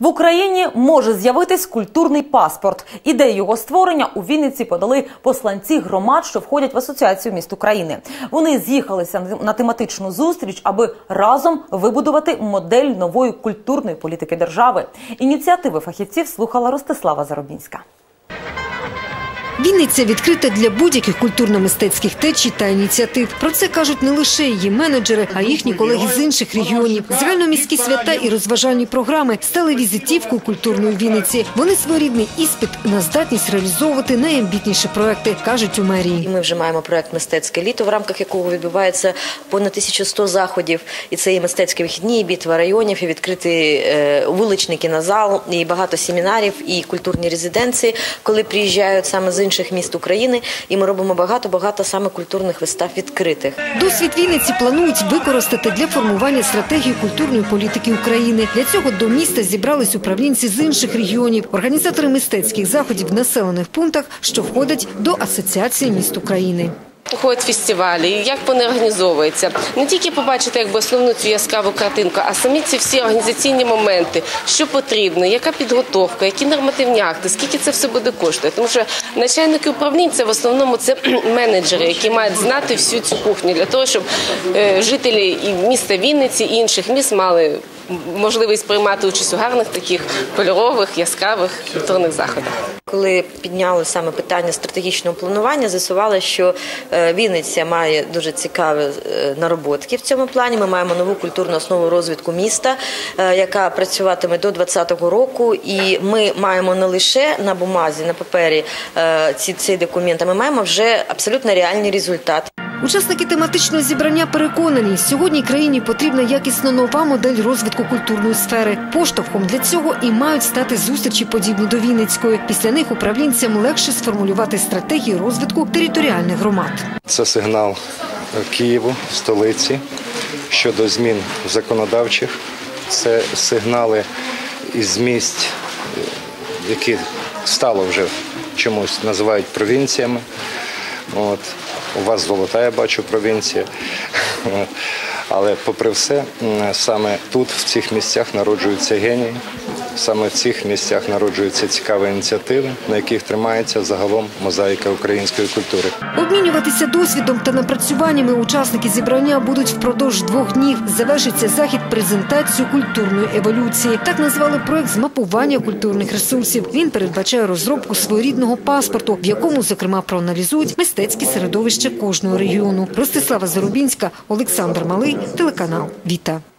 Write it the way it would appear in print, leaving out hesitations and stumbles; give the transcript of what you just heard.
В Україні може з'явитись культурний паспорт. Ідею його створення у Вінниці подали посланці громад, що входять в Асоціацію міст України. Вони з'їхалися на тематичну зустріч, аби разом вибудувати модель нової культурної політики держави. Ініціативи фахівців слухала Ростислава Заробінська. Вінниця відкрита для будь-яких культурно-мистецьких течій та ініціатив. Про це кажуть не лише її менеджери, а й їхні колеги з інших регіонів. Загальноміські свята і розважальні програми стали візитівкою культурної Вінниці. Вони своєрідний іспит на здатність реалізовувати найамбітніші проекти, кажуть у мерії. Ми вже маємо проект «Мистецьке літо», в рамках якого відбувається понад 1100 заходів. І це і мистецькі вихідні, і битва районів, і відкритий вуличний кінозал, і багато семінарів, і культурні резиденції, коли приїжджають саме з інших міст України, і ми робимо багато саме культурних вистав відкритих. Досвід Вінниці планують використати для формування стратегії культурної політики України. Для цього до міста зібрались управлінці з інших регіонів, організатори мистецьких заходів в населених пунктах, що входять до Асоціації міст України. Ходять фестивалі, як вони організовуються. Не тільки побачити основну цю яскраву картинку, а самі ці всі організаційні моменти, що потрібно, яка підготовка, які нормативні акти, скільки це все буде коштувати. Тому що начальники управлінь – це в основному це менеджери, які мають знати всю цю кухню, для того, щоб жителі і міста Вінниці, і інших міст мали можливість приймати участь у гарних таких кольорових, яскравих культурних заходах. Коли підняли саме питання стратегічного планування, з'ясували, що Вінниця має дуже цікаві нароботки в цьому плані. Ми маємо нову культурну основу розвитку міста, яка працюватиме до 2020 року. І ми маємо не лише на бумазі, на папері цей документ, а ми маємо вже абсолютно реальний результат. Учасники тематичного зібрання переконані, сьогодні країні потрібна якісно нова модель розвитку культурної сфери. Поштовхом для цього і мають стати зустрічі, подібні до Вінницької. Після них управлінцям легше сформулювати стратегії розвитку територіальних громад. Це сигнал Києву, столиці, щодо змін законодавчих. Це сигнали із місць, які стало вже чомусь називають провінціями. У вас золота, я бачу, провінція. Але попри все, саме тут, в цих місцях народжуються генії, саме в цих місцях народжуються цікаві ініціативи, на яких тримається загалом мозаїка української культури. Обмінюватися досвідом та напрацюваннями учасники зібрання будуть впродовж 2 днів. Завершиться захід презентацією культурної еволюції. Так назвали проект з мапування культурних ресурсів. Він передбачає розробку своєрідного паспорту, в якому, зокрема, проаналізують мистецькі середовища кожного регіону. Ростислава Заробінська, Олександр Малий, телеканал «Віта».